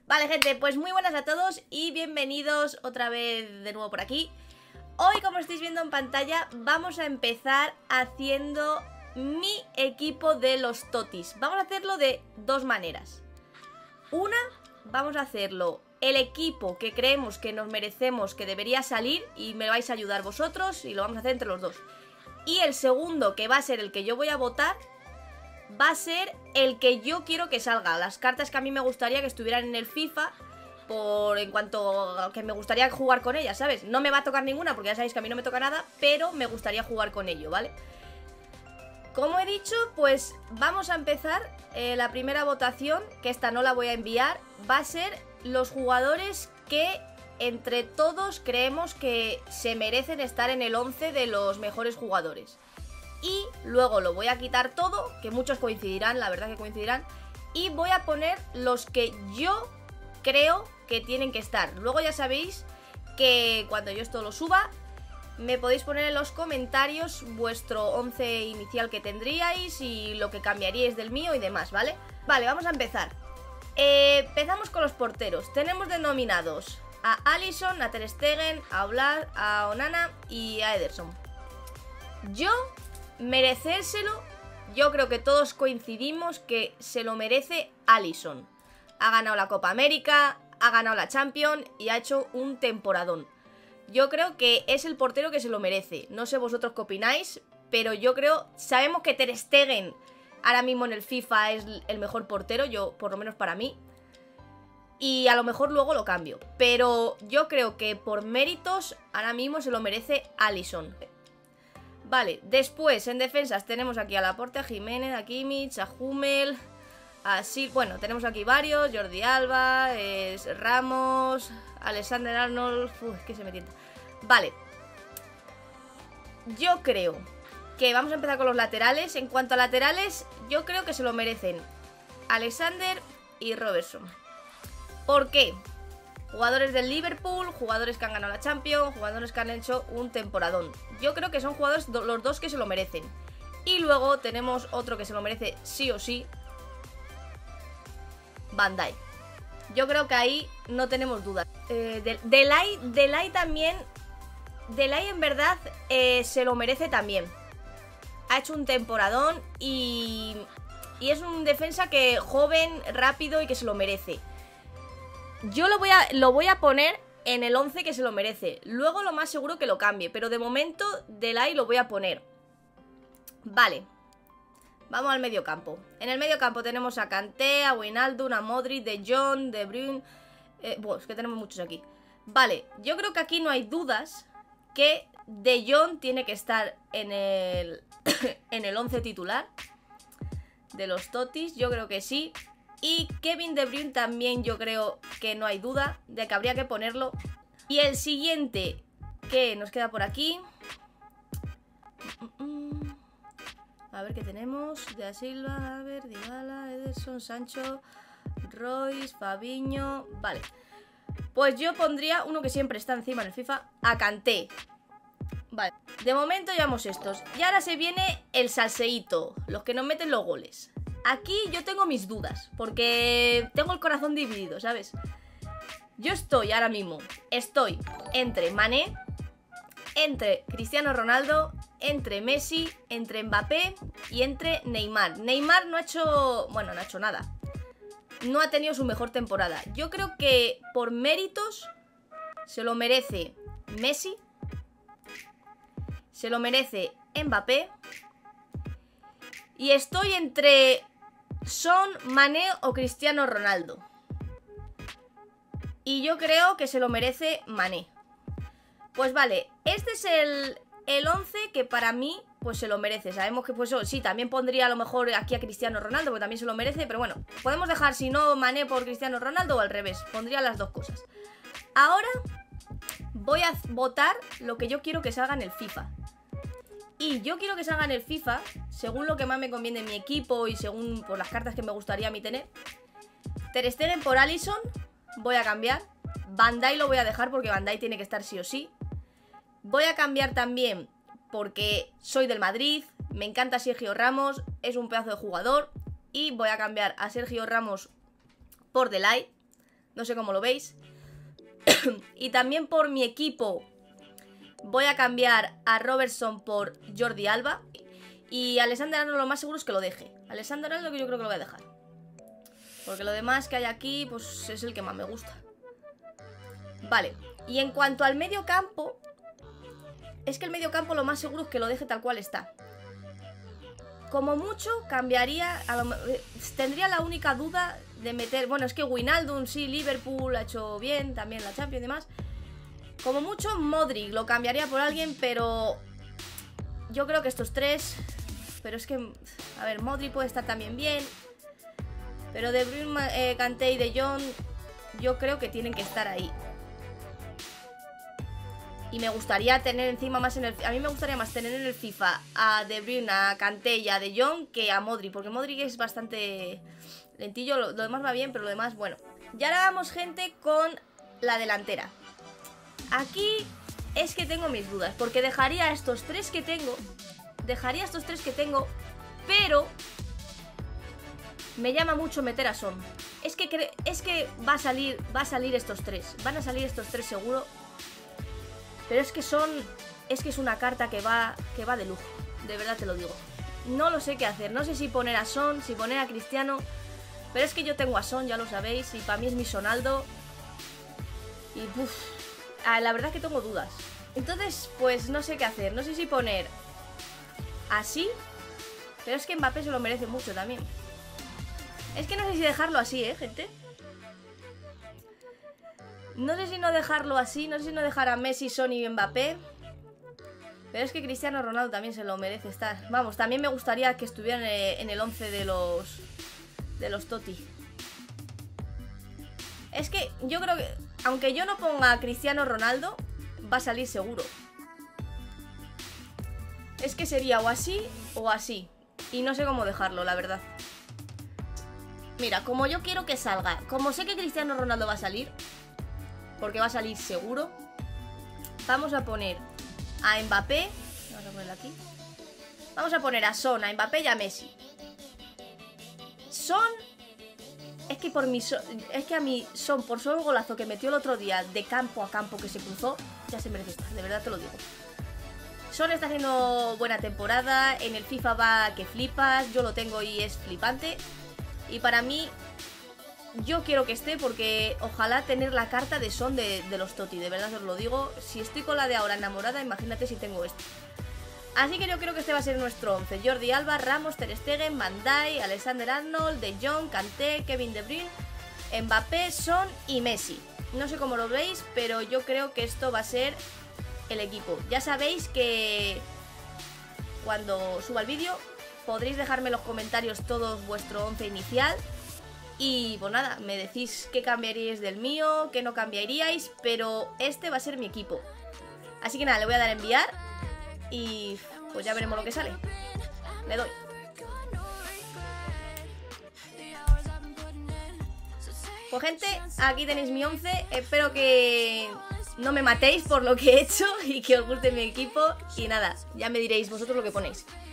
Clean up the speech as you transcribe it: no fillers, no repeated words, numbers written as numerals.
Vale, gente, pues muy buenas a todos y bienvenidos otra vez de nuevo por aquí. Hoy, como estáis viendo en pantalla, vamos a empezar haciendo mi equipo de los totis. Vamos a hacerlo de dos maneras. Una, vamos a hacerlo el equipo que creemos que nos merecemos, que debería salir, y me vais a ayudar vosotros y lo vamos a hacer entre los dos. Y el segundo, que va a ser el que yo voy a votar, va a ser el que yo quiero que salga. Las cartas que a mí me gustaría que estuvieran en el FIFA, en cuanto a que me gustaría jugar con ellas, ¿sabes? No me va a tocar ninguna porque ya sabéis que a mí no me toca nada, pero me gustaría jugar con ello, ¿vale? Como he dicho, pues vamos a empezar la primera votación, que esta no la voy a enviar. Va a ser los jugadores que entre todos creemos que se merecen estar en el 11 de los mejores jugadores. Y luego lo voy a quitar todo, que muchos coincidirán, la verdad que coincidirán. Y voy a poner los que yo creo que tienen que estar. Luego ya sabéis que cuando yo esto lo suba, me podéis poner en los comentarios vuestro 11 inicial que tendríais y lo que cambiaríais del mío y demás, ¿vale? Vale, vamos a empezar. Empezamos con los porteros. Tenemos denominados a Alisson, a Ter Stegen, a Oblak, a Onana y a Ederson. Merecérselo, yo creo que todos coincidimos que se lo merece Alisson. Ha ganado la Copa América, ha ganado la Champions y ha hecho un temporadón. Yo creo que es el portero que se lo merece. No sé vosotros qué opináis, pero yo creo... Sabemos que Ter Stegen ahora mismo en el FIFA es el mejor portero, por lo menos para mí. Y a lo mejor luego lo cambio. Pero yo creo que por méritos ahora mismo se lo merece Alisson. Vale, después en defensas tenemos aquí a Laporte, a Jiménez, a Kimmich, a Hummel, así, bueno, tenemos aquí varios, Jordi Alba, Ramos, Alexander Arnold, es que se me tienta. Vale, yo creo que vamos a empezar con los laterales. En cuanto a laterales, yo creo que se lo merecen Alexander y Robertson. ¿Por qué? Jugadores del Liverpool, jugadores que han ganado la Champions, jugadores que han hecho un temporadón. Yo creo que son jugadores los dos que se lo merecen. Y luego tenemos otro que se lo merece sí o sí, Van Dijk. Yo creo que ahí no tenemos dudas. Delay también. Delay en verdad se lo merece también. Ha hecho un temporadón y es un defensa que joven, rápido y que se lo merece. Yo lo voy a poner en el 11 que se lo merece. Luego lo más seguro que lo cambie, pero de momento Delay lo voy a poner. Vale, vamos al medio campo. En el medio campo tenemos a Kanté, a Wijnaldum, a Modric, De Jong, De Bruyne. Bueno, es que tenemos muchos aquí. Vale, yo creo que aquí no hay dudas que De Jong tiene que estar en el en el 11 titular de los totis. Yo creo que sí. Y Kevin De Bruyne también yo creo que no hay duda de que habría que ponerlo. Y el siguiente que nos queda por aquí, a ver qué tenemos. De Silva, Dybala, Ederson, Sancho, Royce, Fabinho. Vale, pues yo pondría uno que siempre está encima en el FIFA, a Kanté. Vale, de momento llevamos estos. Y ahora se viene el salseíto, los que nos meten los goles. Aquí yo tengo mis dudas, porque tengo el corazón dividido, ¿sabes? Yo estoy ahora mismo, entre Mané, entre Cristiano Ronaldo, entre Messi, entre Mbappé y entre Neymar. Neymar no ha hecho nada. No ha tenido su mejor temporada. Yo creo que por méritos se lo merece Messi, se lo merece Mbappé. Y estoy entre Son, Mané o Cristiano Ronaldo. Y yo creo que se lo merece Mané. Pues vale, este es el 11 que para mí pues se lo merece. Sabemos que pues sí, también pondría a lo mejor aquí a Cristiano Ronaldo, porque también se lo merece. Pero bueno, podemos dejar si no Mané por Cristiano Ronaldo o al revés. Pondría las dos cosas. Ahora voy a votar lo que yo quiero que salga en el FIFA. Y yo quiero que salga en el FIFA, según lo que más me conviene en mi equipo y según por las cartas que me gustaría a mí tener. Ter Stegen por Alisson, voy a cambiar. Van Dijk lo voy a dejar porque Van Dijk tiene que estar sí o sí. Voy a cambiar también porque soy del Madrid, me encanta Sergio Ramos, es un pedazo de jugador. Y voy a cambiar a Sergio Ramos por Delay. no sé cómo lo veis. Y también por mi equipo voy a cambiar a Robertson por Jordi Alba. Y Alexander Arnold lo más seguro es que lo deje. Alexander Arnold yo creo que lo voy a dejar. Porque lo demás que hay aquí, pues es el que más me gusta. Vale, y en cuanto al medio campo, es que el medio campo lo más seguro es que lo deje tal cual está. Como mucho cambiaría, tendría la única duda de meter... Bueno, es que Wijnaldum sí, Liverpool ha hecho bien, también la Champions y demás. Como mucho Modric lo cambiaría por alguien, pero yo creo que estos tres... Pero es que, a ver, Modric puede estar también bien, pero De Bruyne, Kanté y De Jong yo creo que tienen que estar ahí. Y me gustaría tener encima más en el... A mí me gustaría más tener en el FIFA a De Bruyne, a Kanté y a De Jong que a Modric, porque Modric es bastante lentillo, lo demás va bien, pero lo demás, bueno. Y ahora vamos, gente, con la delantera. Aquí es que tengo mis dudas, porque dejaría a estos tres que tengo, pero me llama mucho meter a Son. Es que va a salir estos tres, van a salir estos tres seguro. Pero es que es una carta que va de lujo. De verdad te lo digo. No lo sé qué hacer. No sé si poner a Son, si poner a Cristiano. Pero es que yo tengo a Son, ya lo sabéis. Y para mí es mi Sonaldo. Y la verdad es que tengo dudas. Entonces, pues no sé qué hacer. No sé si poner así. Pero es que Mbappé se lo merece mucho también. Es que no sé si dejarlo así, gente. No sé si no dejarlo así, no sé si no dejar a Messi, Son y Mbappé. Pero es que Cristiano Ronaldo también se lo merece estar. Vamos, también me gustaría que estuvieran en el 11 de los Totti. Es que yo creo que, aunque yo no ponga a Cristiano Ronaldo, va a salir seguro. Es que sería o así o así. Y no sé cómo dejarlo, la verdad. Mira, como yo quiero que salga, como sé que Cristiano Ronaldo va a salir, porque va a salir seguro, vamos a poner a Mbappé. Vamos a ponerla aquí. Vamos a poner a Son, a Mbappé y a Messi. Son... Es que a mí Son, por solo el golazo que metió el otro día de campo a campo que se cruzó, ya se merece estar, de verdad te lo digo. Son está haciendo buena temporada, en el FIFA va que flipas, yo lo tengo y es flipante. Y para mí... Yo quiero que esté porque ojalá tener la carta de Son de los Totti, de verdad os lo digo. Si estoy con la de ahora enamorada, imagínate si tengo esto. Así que yo creo que este va a ser nuestro 11. Jordi Alba, Ramos, Ter Stegen, Van Dijk, Alexander Arnold, De Jong, Kanté, Kevin De Bruyne, Mbappé, Son y Messi. No sé cómo lo veis, pero yo creo que esto va a ser el equipo. Ya sabéis que cuando suba el vídeo podréis dejarme en los comentarios todos vuestro 11 inicial. Y pues nada, me decís qué cambiaríais del mío, qué no cambiaríais, pero este va a ser mi equipo. Así que nada, le voy a dar a enviar y pues ya veremos lo que sale. Le doy. Pues gente, aquí tenéis mi 11. Espero que no me matéis por lo que he hecho y que os guste mi equipo. Y nada, ya me diréis vosotros lo que ponéis.